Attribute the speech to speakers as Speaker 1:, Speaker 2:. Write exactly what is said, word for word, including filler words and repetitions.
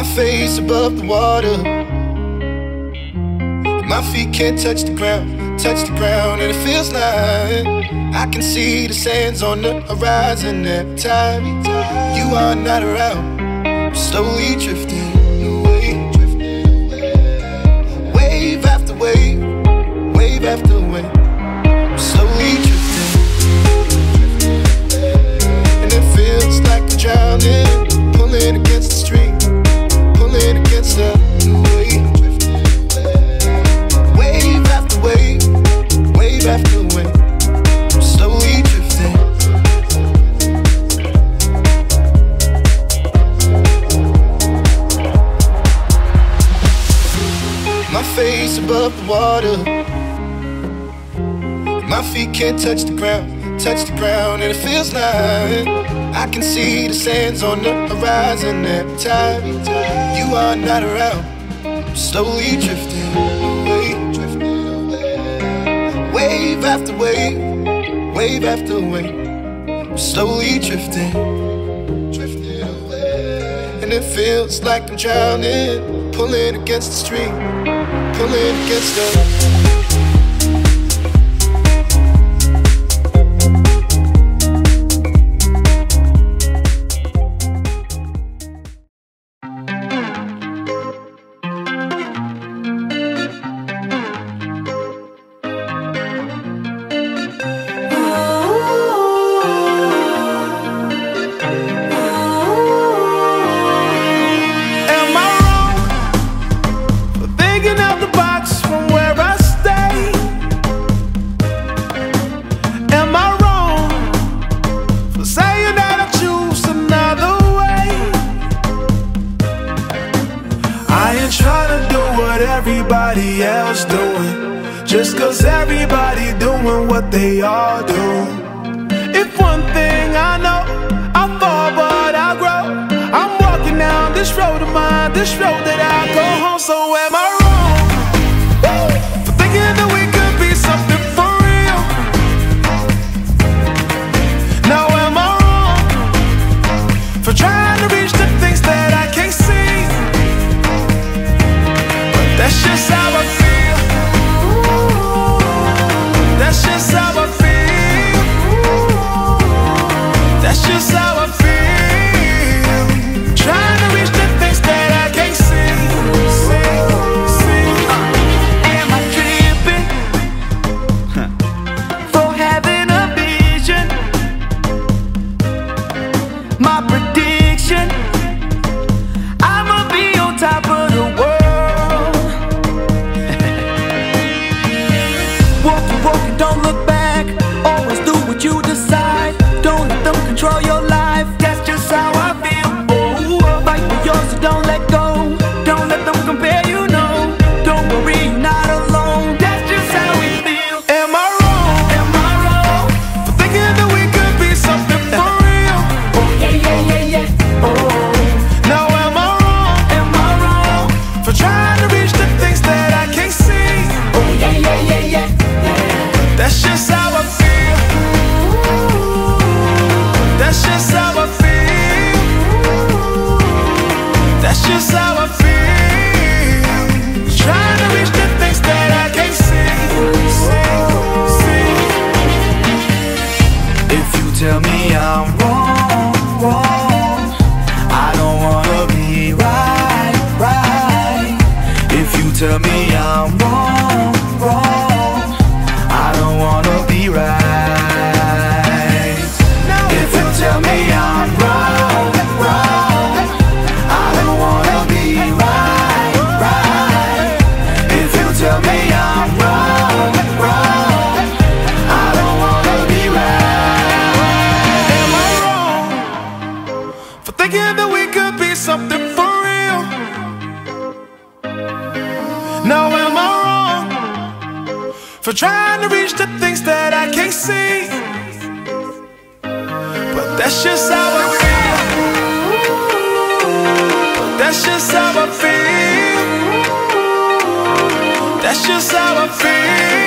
Speaker 1: face above the water. My feet can't touch the ground, touch the ground, and it feels like I can see the sands on the horizon every time you are not around. I'm slowly drifting away, wave after wave, wave after wave. I'm slowly drifting, and it feels like I'm drowning, pulling against the stream, pulling against the wave. Wave after wave, wave after wave, I'm slowly drifting. My face above the water, my feet can't touch the ground, touch the ground, and it feels like I can see the sands on the horizon every time you are not around. I'm slowly drifting away, wave after wave, wave after wave. I'm slowly drifting, drifting away, and it feels like I'm drowning, pulling against the stream, pulling against the.
Speaker 2: Everybody else doing, just cause everybody doing what they all do. If one thing I know, I fall but I grow. I'm walking down this road of mine, this road that I go home. So am I wrong for thinking that we could be something for real? Now am I wrong for trying to reach the things that I can't see? That's just how I feel. That's just how I feel. That's just how I feel. Trying to reach the things that I can't see. See, see. Am I tripping for having a vision? My prediction, I'ma be on top of the world. Don't look back, always do what you decide. Don't let them control your life, that's just how I feel. Oh, fight for yours, so don't let go. Don't let them compare, you know. Don't worry, you're not alone, that's just how we feel. Am I wrong? Am I wrong for thinking that we could be something for real? Oh yeah, yeah, yeah, yeah. Oh, now am I wrong? Am I wrong for trying to reach the things that I can't see? Oh yeah, yeah, yeah, yeah. That's just how I feel. That's just how I feel. That's just how I feel. Trying to reach the things that I can't see. See, see. If you tell me I'm wrong, wrong, I don't wanna be right, right. If you tell me I'm wrong, wrong, I don't wanna be right. If you tell me I'm wrong, wrong, I don't wanna be right, right. If you tell me I'm wrong, wrong, I don't wanna be right. Am I wrong for thinking that we could be something for real? Now am I wrong for trying to reach the things that I can't see? But that's just how I feel. But that's just how I feel. That's just how I feel.